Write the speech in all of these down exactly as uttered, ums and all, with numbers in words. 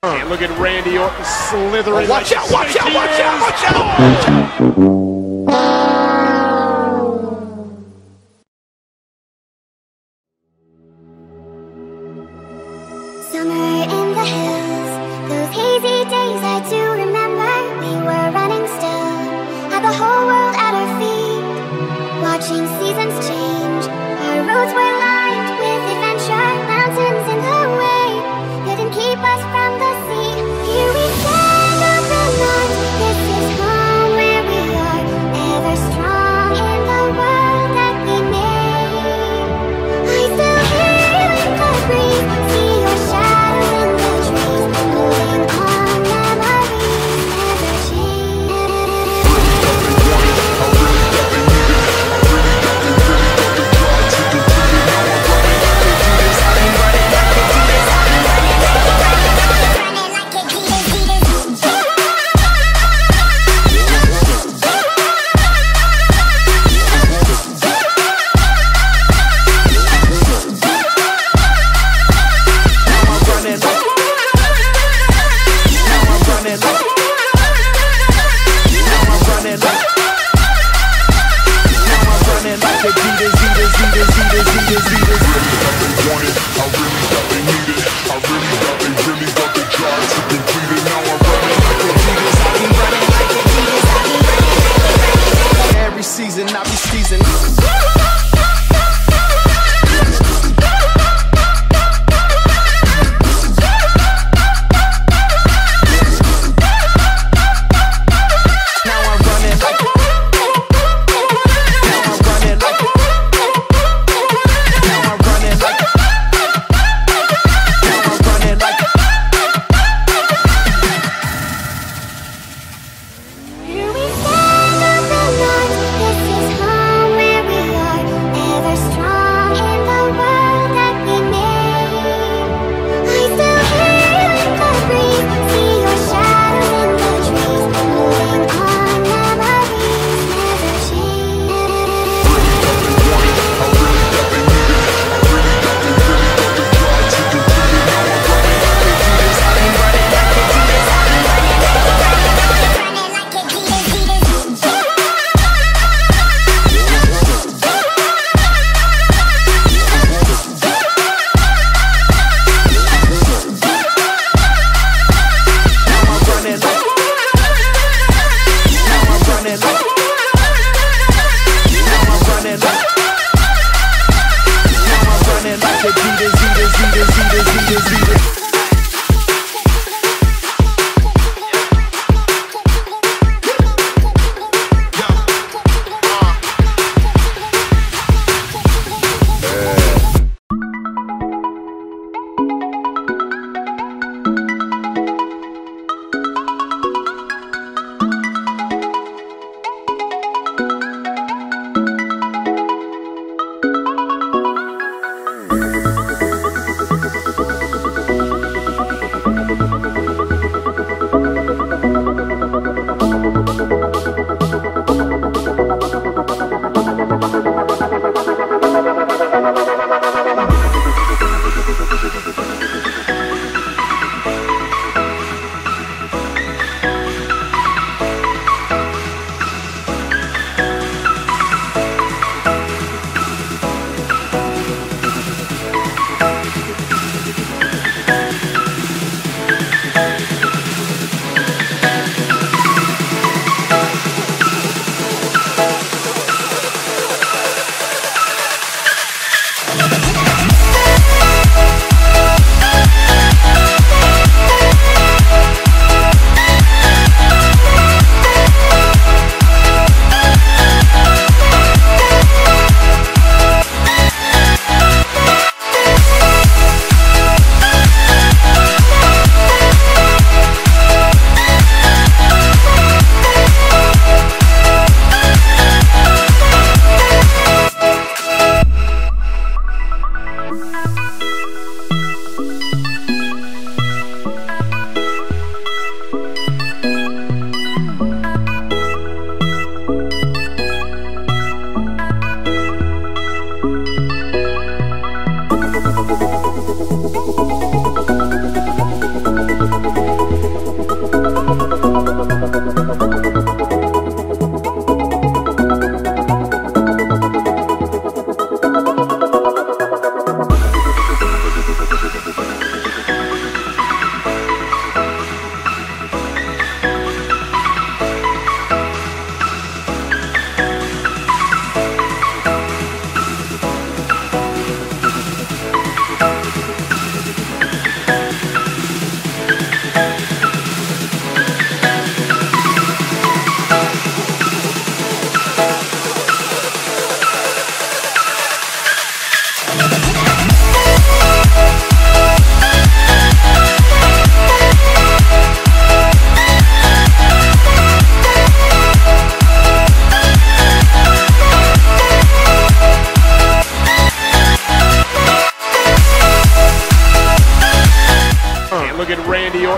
And look at Randy Orton slithering. Oh, watch like out, watch out, watch out, watch out! Summer in the hills, those hazy days I do remember. We were running still, had the whole world at our feet, watching seasons change. Our roads were lined with adventure, mountains in the way couldn't keep us from the sea. Here we stand up in arms, this is home where we are.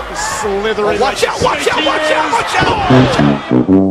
slithering. Watch like out, watch out, snake watch he out, is. watch out!